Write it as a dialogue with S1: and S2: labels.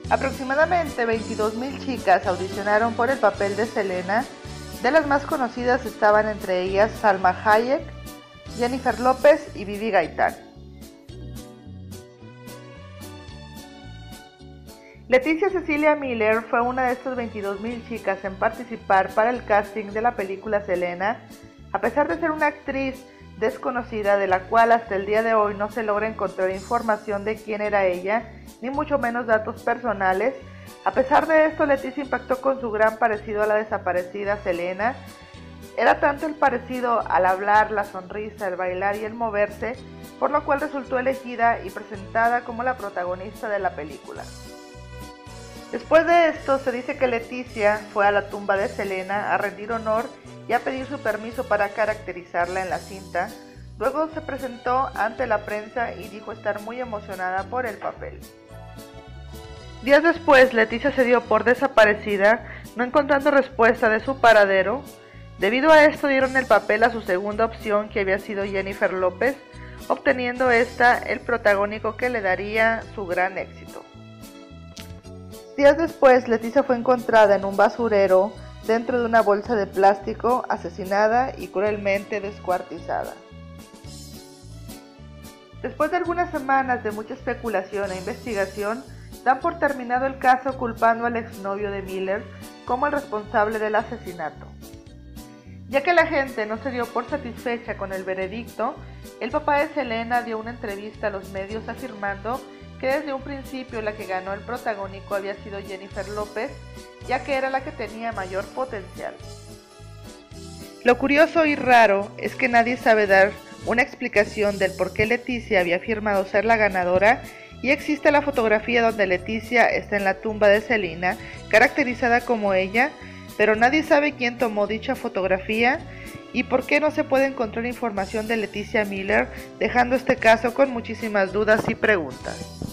S1: Aproximadamente 22,000 chicas audicionaron por el papel de Selena. De las más conocidas estaban entre ellas Salma Hayek, Jennifer López y Bibi Gaitán. Leticia Cecilia Miller fue una de estas 22,000 chicas en participar para el casting de la película Selena. A pesar de ser una actriz desconocida de la cual hasta el día de hoy no se logra encontrar información de quién era ella, ni mucho menos datos personales, a pesar de esto Leticia impactó con su gran parecido a la desaparecida Selena. Era tanto el parecido al hablar, la sonrisa, el bailar y el moverse, por lo cual resultó elegida y presentada como la protagonista de la película. Después de esto, se dice que Leticia fue a la tumba de Selena a rendir honor y a pedir su permiso para caracterizarla en la cinta. Luego se presentó ante la prensa y dijo estar muy emocionada por el papel. Días después, Leticia se dio por desaparecida, no encontrando respuesta de su paradero. Debido a esto dieron el papel a su segunda opción, que había sido Jennifer López, obteniendo esta el protagónico que le daría su gran éxito. Días después, Leticia fue encontrada en un basurero dentro de una bolsa de plástico, asesinada y cruelmente descuartizada. Después de algunas semanas de mucha especulación e investigación, dan por terminado el caso culpando al exnovio de Miller como el responsable del asesinato. Ya que la gente no se dio por satisfecha con el veredicto, el papá de Selena dio una entrevista a los medios afirmando que desde un principio la que ganó el protagónico había sido Jennifer López, ya que era la que tenía mayor potencial. Lo curioso y raro es que nadie sabe dar una explicación del por qué Leticia había afirmado ser la ganadora, y existe la fotografía donde Leticia está en la tumba de Selena, caracterizada como ella, pero nadie sabe quién tomó dicha fotografía y por qué no se puede encontrar información de Leticia Miller, dejando este caso con muchísimas dudas y preguntas.